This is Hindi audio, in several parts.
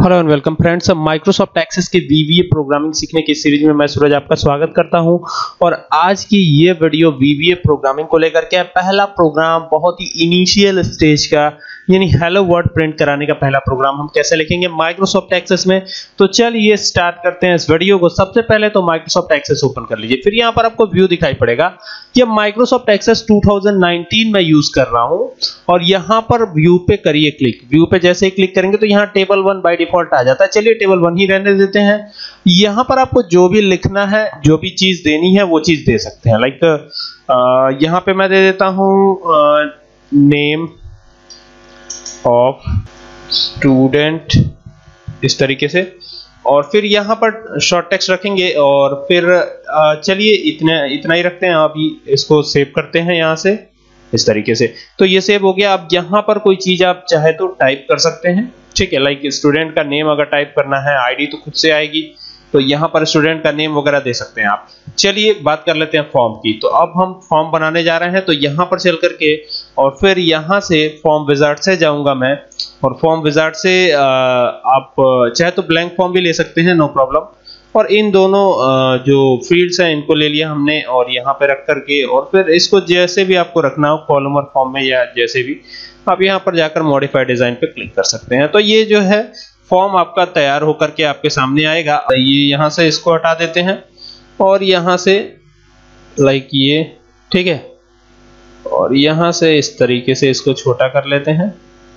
Hello and welcome friends, Microsoft Access के वीवीए प्रोग्रामिंग सीखने की सीरीज में मैं सूरज आपका स्वागत करता हूं। और आज की ये वीडियो वीवीए प्रोग्रामिंग को लेकर के है। पहला प्रोग्राम बहुत ही इनिशियल स्टेज का, यानी हेलो वर्ल्ड प्रिंट कराने का पहला प्रोग्राम हम कैसे लिखेंगे माइक्रोसॉफ्ट एक्सेस में। तो चलिए स्टार्ट करते हैं इस वीडियो को। सबसे पहले तो माइक्रोसॉफ्ट एक्सेस ओपन कर लीजिए, फिर यहाँ पर आपको व्यू दिखाई पड़ेगा। ये माइक्रोसॉफ्ट एक्सेस 2019 में यूज कर रहा हूं और यहाँ पर व्यू पे करिए क्लिक। व्यू पे जैसे ही क्लिक करेंगे तो यहाँ टेबल 1 बाय डिफॉल्ट आ जाता है। चलिए टेबल 1 ही रहने देते हैं। यहाँ पर आपको जो भी लिखना है, जो भी चीज देनी है वो चीज दे सकते हैं। लाइक यहाँ पे मैं दे देता हूं नेम ऑफ स्टूडेंट, इस तरीके से। और फिर यहाँ पर शॉर्ट टेक्स्ट रखेंगे और फिर चलिए इतना ही रखते हैं। अभी इसको सेव करते हैं यहाँ से इस तरीके से। तो ये सेव हो गया। अब यहाँ पर कोई चीज आप चाहे तो टाइप कर सकते हैं, ठीक है। लाइक स्टूडेंट का नेम अगर टाइप करना है, आईडी तो खुद से आएगी, तो यहाँ पर स्टूडेंट का नेम वगैरह दे सकते हैं आप। चलिए बात कर लेते हैं फॉर्म की। तो अब हम फॉर्म बनाने जा रहे हैं, तो यहाँ पर चल करके और फिर यहाँ से फॉर्म विजार्ड से जाऊंगा मैं। और फॉर्म विजार्ड से आप चाहे तो ब्लैंक फॉर्म भी ले सकते हैं, नो प्रॉब्लम। और इन दोनों जो फील्ड्स हैं इनको ले लिया हमने और यहाँ पे रख करके और फिर इसको जैसे भी आपको रखना हो, कॉलम और फॉर्म में या जैसे भी, आप यहाँ पर जाकर मॉडिफाई डिजाइन पे क्लिक कर सकते हैं। तो ये जो है फॉर्म आपका तैयार होकर के आपके सामने आएगा। ये यहाँ से इसको हटा देते हैं और यहाँ से लाइक ये, ठीक है। और यहाँ से इस तरीके से इसको छोटा कर लेते हैं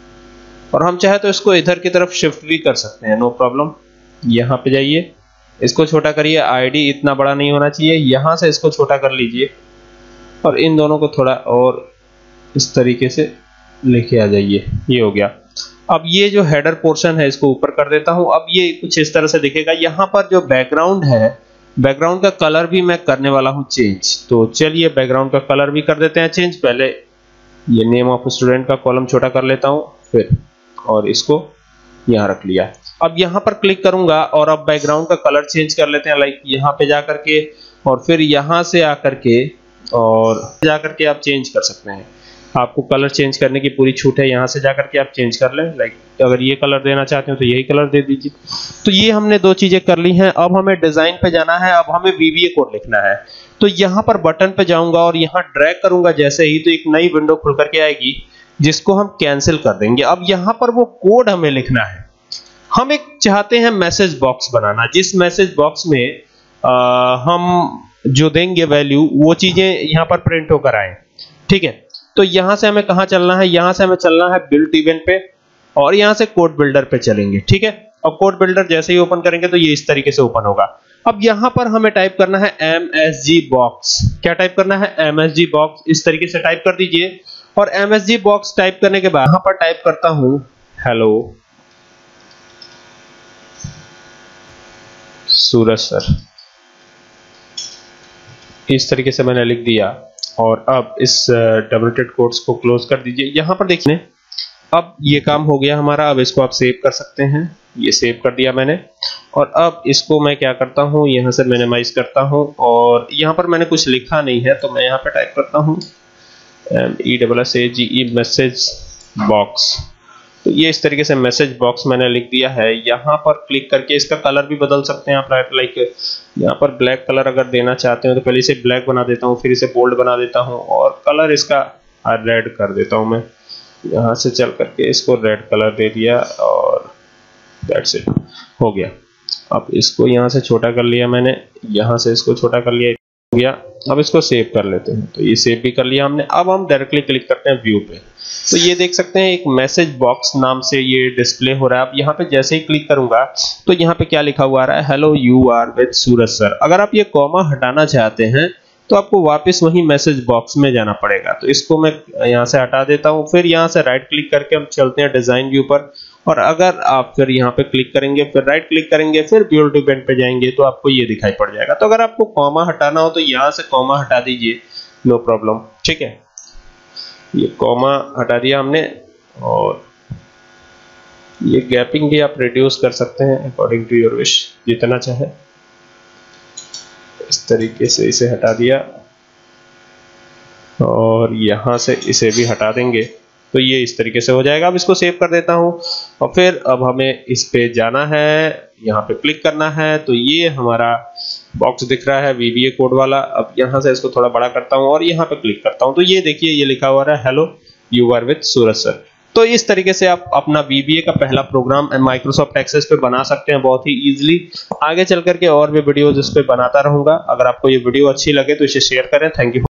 और हम चाहे तो इसको इधर की तरफ शिफ्ट भी कर सकते हैं, नो प्रॉब्लम। यहाँ पे जाइए, इसको छोटा करिए। आईडी इतना बड़ा नहीं होना चाहिए, यहाँ से इसको छोटा कर लीजिए और इन दोनों को थोड़ा और इस तरीके से लेके आ जाइए। ये हो गया। अब ये जो हेडर पोर्शन है इसको ऊपर कर देता हूं। अब ये कुछ इस तरह से दिखेगा। यहाँ पर जो बैकग्राउंड है, बैकग्राउंड का कलर भी मैं करने वाला हूं चेंज। तो चलिए बैकग्राउंड का कलर भी कर देते हैं चेंज। पहले ये नेम ऑफ स्टूडेंट का कॉलम छोटा कर लेता हूं फिर, और इसको यहाँ रख लिया। अब यहाँ पर क्लिक करूंगा और अब बैकग्राउंड का कलर चेंज कर लेते हैं। लाइक यहाँ पे जाकर के और फिर यहाँ से आकर के और जाकर के आप चेंज कर सकते हैं। आपको कलर चेंज करने की पूरी छूट है, यहाँ से जाकर के आप चेंज कर लें। लाइक अगर ये कलर देना चाहते हो तो यही कलर दे दीजिए। तो ये हमने दो चीजें कर ली हैं। अब हमें डिजाइन पे जाना है। अब हमें वीवीए कोड लिखना है। तो यहाँ पर बटन पे जाऊंगा और यहाँ ड्रैग करूंगा जैसे ही, तो एक नई विंडो खुल करके आएगी जिसको हम कैंसिल कर देंगे। अब यहाँ पर वो कोड हमें लिखना है। हम एक चाहते हैं मैसेज बॉक्स बनाना, जिस मैसेज बॉक्स में हम जो देंगे वैल्यू वो चीजें यहाँ पर प्रिंट होकर आए, ठीक है। तो यहां से हमें कहां चलना है? यहां से हमें चलना है बिल्ट इवेंट पे और यहां से कोड बिल्डर पे चलेंगे, ठीक है। और कोड बिल्डर जैसे ही ओपन करेंगे तो ये इस तरीके से ओपन होगा। अब यहां पर हमें टाइप करना है MSG बॉक्स। क्या टाइप करना है? MSG box. इस तरीके से टाइप कर दीजिए। और MSG बॉक्स टाइप करने के बाद यहां पर टाइप करता हूं हेलो सूरज सर। इस तरीके से मैंने लिख दिया और अब इस डबलेटेड कोट्स को क्लोज कर दीजिए। यहां पर देखिए अब ये काम हो गया हमारा। अब इसको आप सेव कर सकते हैं। ये सेव कर दिया मैंने। और अब इसको मैं क्या करता हूं, यहां से मिनिमाइज करता हूं और यहां पर मैंने कुछ लिखा नहीं है तो मैं यहां पे टाइप करता हूं MESSAGE मैसेज बॉक्स। तो ये इस तरीके से मैसेज बॉक्स मैंने लिख दिया है। यहाँ पर क्लिक करके इसका कलर भी बदल सकते हैं आप। लाइक यहाँ पर ब्लैक कलर अगर देना चाहते हो तो पहले इसे ब्लैक बना देता हूँ, फिर इसे बोल्ड बना देता हूँ और कलर इसका रेड कर देता हूँ मैं। यहाँ से चल करके इसको रेड कलर दे दिया और दैट्स इट, हो गया। अब इसको यहाँ से छोटा कर लिया मैंने, यहाँ से इसको छोटा कर लिया, हो गया। अब इसको सेव कर लेते हैं। तो ये सेव भी कर लिया हमने। अब हम डायरेक्टली क्लिक करते हैं व्यू पे। तो ये देख सकते हैं एक मैसेज बॉक्स नाम से ये डिस्प्ले हो रहा है। अब यहाँ पे जैसे ही क्लिक करूंगा तो यहाँ पे क्या लिखा हुआ आ रहा है? Hello you are with Suraj sir. अगर आप ये कॉमा हटाना चाहते हैं तो आपको वापस वही मैसेज बॉक्स में जाना पड़ेगा। तो इसको मैं यहाँ से हटा देता हूँ। फिर यहाँ से राइट क्लिक करके हम चलते हैं डिजाइन व्यू पर। और अगर आप फिर यहाँ पे क्लिक करेंगे, फिर राइट क्लिक करेंगे, फिर बिल्ड इवेंट पे जाएंगे तो आपको ये दिखाई पड़ जाएगा। तो अगर आपको कॉमा हटाना हो तो यहाँ से कॉमा हटा दीजिए, नो प्रॉब्लम, ठीक है। ये कॉमा हटा दिया हमने और ये गैपिंग भी आप रिड्यूस कर सकते हैं अकॉर्डिंग टू योर विश, जितना चाहे। इस तरीके से इसे हटा दिया और यहां से इसे भी हटा देंगे तो ये इस तरीके से हो जाएगा। अब इसको सेव कर देता हूं और फिर अब हमें इस पे जाना है, यहाँ पे क्लिक करना है। तो ये हमारा बॉक्स दिख रहा है VBA कोड वाला। अब यहाँ से इसको थोड़ा बड़ा करता हूँ और यहाँ पे क्लिक करता हूँ, तो ये देखिए ये लिखा हुआ है hello you are with Suraj sir. तो इस तरीके से आप अपना VBA का पहला प्रोग्राम माइक्रोसॉफ्ट एक्सेस पे बना सकते हैं बहुत ही इजीली। आगे चल करके और भी वीडियोस इस पे बनाता रहूंगा। अगर आपको ये वीडियो अच्छी लगे तो इसे शेयर करें। Thank you.